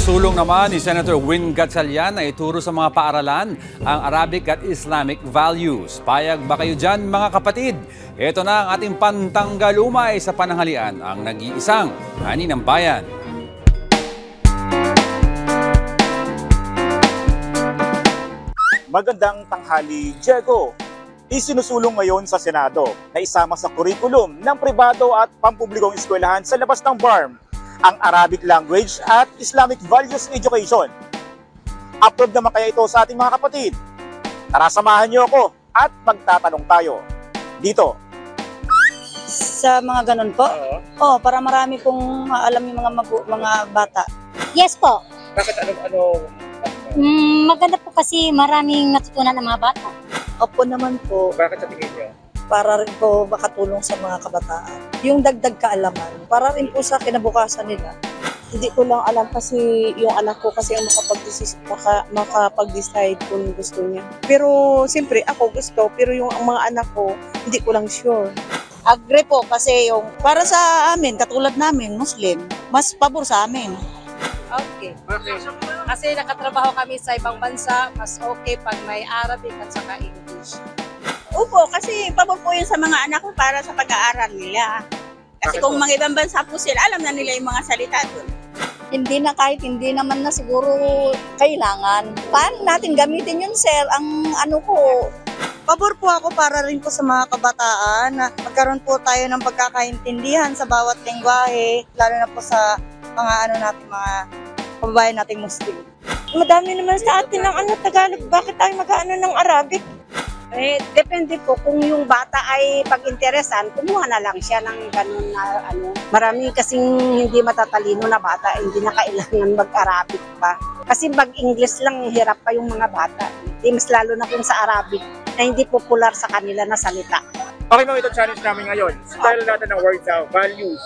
Isinusulong naman ni Senator Win Gatchalian na ituro sa mga paaralan ang Arabic at Islamic values. Payag ba kayo dyan, mga kapatid? Ito na ang ating pantanggalumay sa pananghalian, ang nag-iisang Ani ng Bayan. Magandang tanghali, Diego. Isinusulong ngayon sa Senado na isama sa kurikulum ng pribado at pampublikong eskwelahan sa labas ng BARM ang Arabic language at Islamic values education. Approve naman kaya ito sa ating mga kapatid? Tara, samahan niyo ako at magtatanong tayo. Dito. Sa mga ganun po? Para marami pong alam yung mga bata. Yes po. Bakit ano? Maganda po kasi maraming natutunan ng mga bata. Opo naman po, Bakit sa tingin niyo? para rin po makatulong sa mga kabataan. Yung dagdag kaalaman, para rin po sa kinabukasan nila. Hindi ko lang alam kasi yung anak ko kasi ang makapag-decide kung gusto niya. Pero siyempre ako gusto, pero yung mga anak ko, hindi ko lang sure. Agree po kasi yung para sa amin, katulad namin, Muslim, mas pabor sa amin. Okay. Kasi nakatrabaho kami sa ibang bansa, mas okay pag may Arabic at saka English. Opo, kasi pabor po yun sa mga anak ko para sa pag-aaral nila. Kasi kung mga ibang bansa po sila, alam na nila yung mga salita doon. Hindi na kahit hindi naman na siguro kailangan. Paano natin gamitin yun, sir? Ang ano ko, pabor po ako para rin po sa mga kabataan na magkaroon po tayo ng pagkakaintindihan sa bawat lengguwahe, lalo na po sa mga natin, mga kababayan nating Muslim. Madami naman sa atin ng Tagalog. Bakit tayo mag-ano ng Arabic? Depende po kung yung bata ay pag-interesan, kumuha na lang siya ng ganun na Marami kasing hindi matatalino na bata, hindi na kailangan mag-Arabic pa. Kasi mag-English lang, hirap pa yung mga bata. Mas lalo na kung sa Arabic na hindi popular sa kanila na salita. Okay ma'am, ito challenge namin ngayon. Spell natin ang word sa values.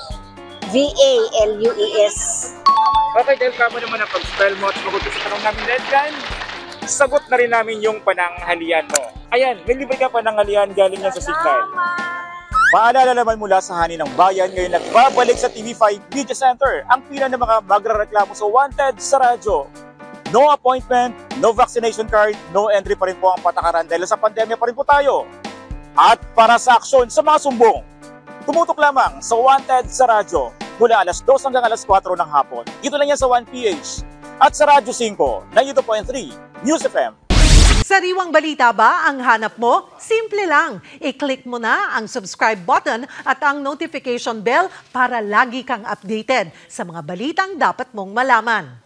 VALUES. Okay, dahil kamo naman ang pag-spell mo at magutot sa tanong namin, Ledgan, sagot na rin namin yung pananghalian mo. Ayan, may libre ka pananghalian galing yan sa Signal. Paalala naman mula sa Hani ng Bayan, ngayon nagbabalik sa TV5 Media Center ang pila ng mga magrareklamo sa Wanted sa radyo. No appointment, no vaccination card, no entry pa rin po ang patakaran dahil sa pandemya pa rin po tayo. At para sa aksyon sa mga sumbong, tumutok lamang sa Wanted sa radyo mula alas 2 hanggang alas 4 ng hapon. Dito lang yan sa 1PH at sa Radyo 5, 92.3 News FM. Sariwang balita ba ang hanap mo? Simple lang. I-click mo na ang subscribe button at ang notification bell para lagi kang updated sa mga balitang dapat mong malaman.